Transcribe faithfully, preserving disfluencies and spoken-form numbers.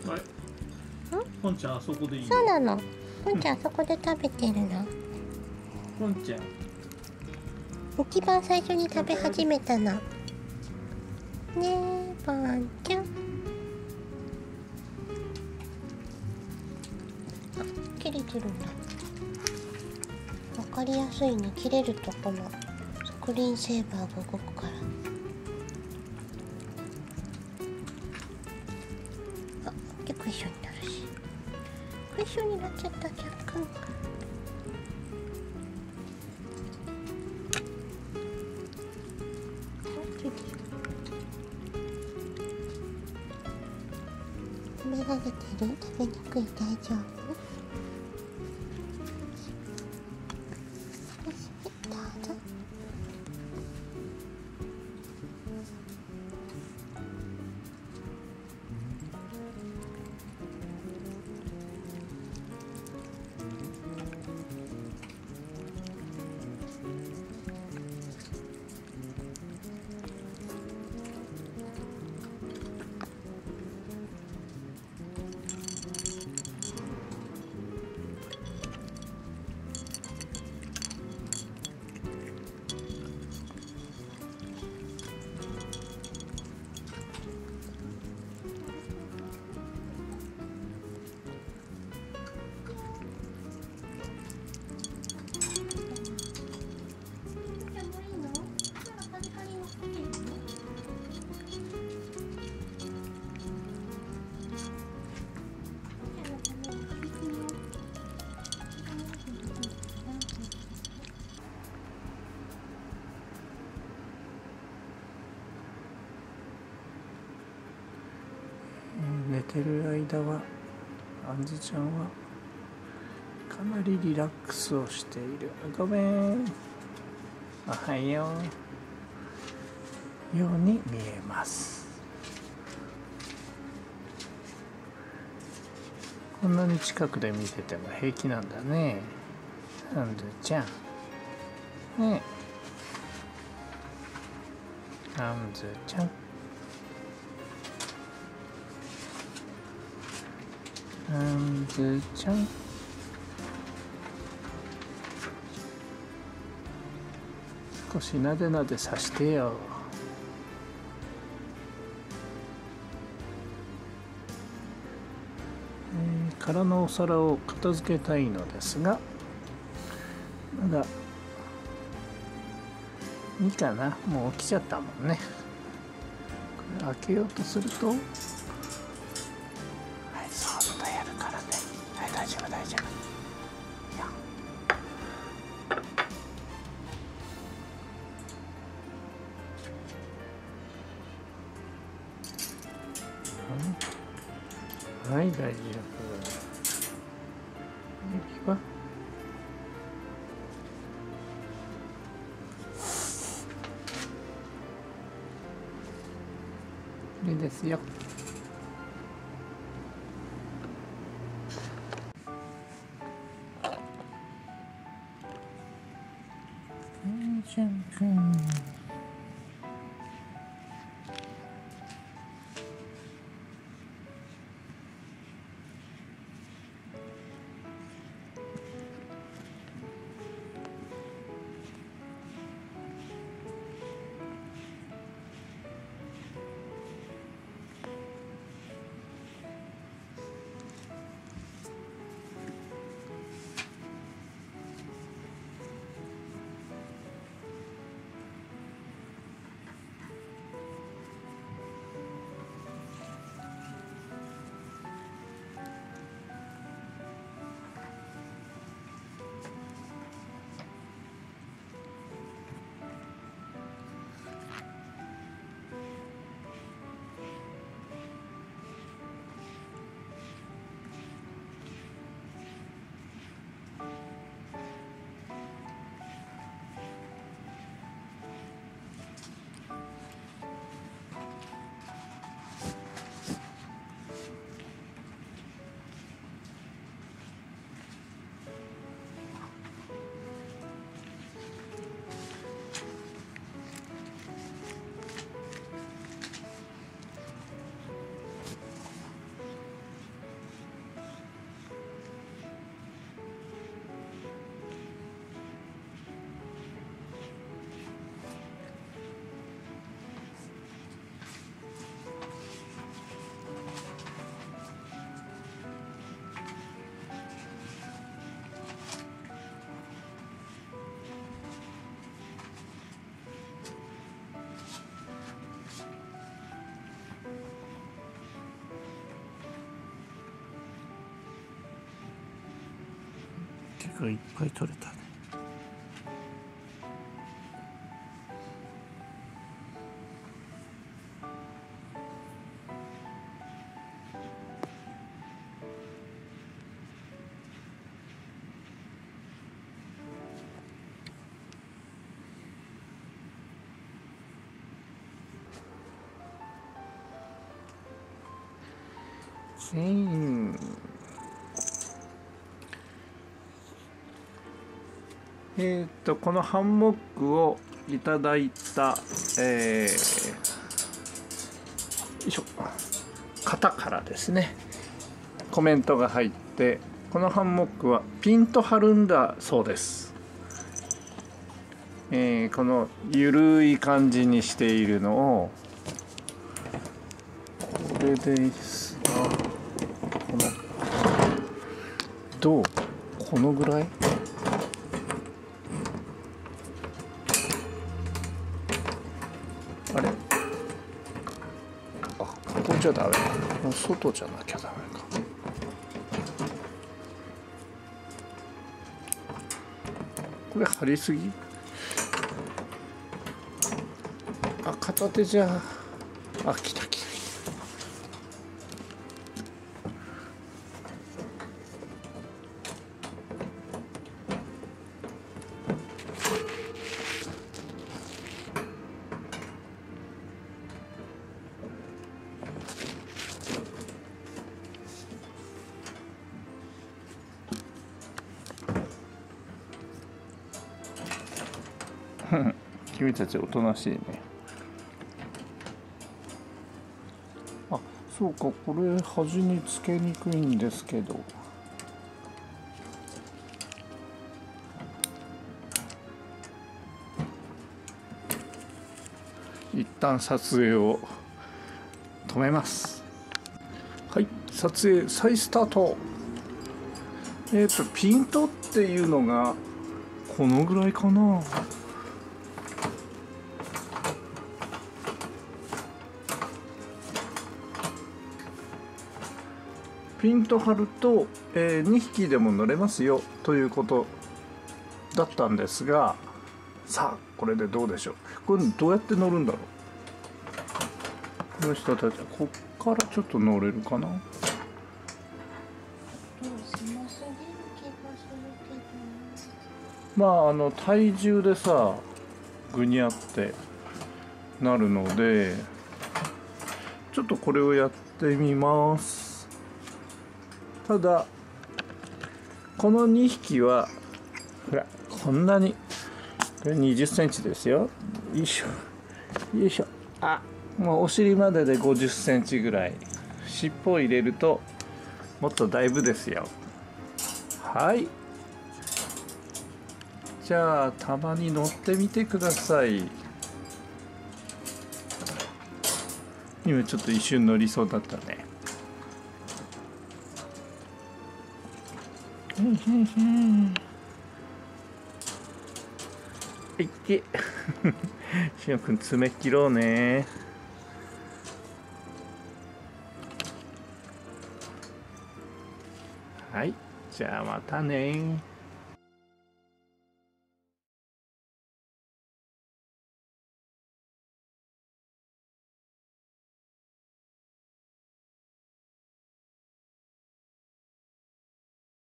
あれ、ポンちゃんあそこでいい。 そうなの。ポンちゃんあそこで食べてるの。 ポンちゃん。 一番最初に食べ始めたの。ねえ、ポンちゃん。あ、切れてるんだ。わかりやすいね。切れるとこのスクリーンセーバーが動くから。あ、でクッションになるし。クッションになっちゃった、若干。食べられてる？食べにくい？大丈夫？よし、どうぞ。 寝てる間はあんずちゃんはかなりリラックスをしている。ごめん、おはようように見えます。こんなに近くで見てても平気なんだね、あんずちゃんねえ、あんずちゃん、あんずちゃん、少しなでなでさしてよ。えー、空のお皿を片付けたいのですが、まだいいかな、もう起きちゃったもんね。これ開けようとすると、はい、そっとやるからね。はい、大丈夫大丈夫。はい、大丈夫。指輪。いいですよ。しゅんくん。 毛がいっぱい取れたね。チェーン。えっとこのハンモックをいただいた、えー、よいしょ方からですね、コメントが入って、このハンモックはピンと張るんだそうです。えー、このゆるい感じにしているのを、これですが、このどうこのぐらい、あれ、あ、ここじゃダメか、もう外じゃなきゃダメか。これ貼りすぎ、あ、片手じゃ、あ、来た来た。君たちおとなしいね。あ、そうか、これ端につけにくいんですけど、一旦撮影を止めます。はい、撮影再スタート。えっとピントっていうのがこのぐらいかな。ピンと張ると、えー、にひきでも乗れますよということだったんですが、さあこれでどうでしょう。これどうやって乗るんだろう。この人たちはこっからちょっと乗れるかな。まああの体重でさぐにゃってなるので、ちょっとこれをやってみます。ただこのにひきはほらこんなに、これにじゅっセンチですよ。よいしょよいしょ。あ、もうお尻まででごじゅっセンチぐらい。尻尾を入れるともっとだいぶですよ。はい、じゃあたまに乗ってみてください。今ちょっと一瞬乗りそうだったね。いっけしのくん爪切ろうね。はい、じゃあまたね。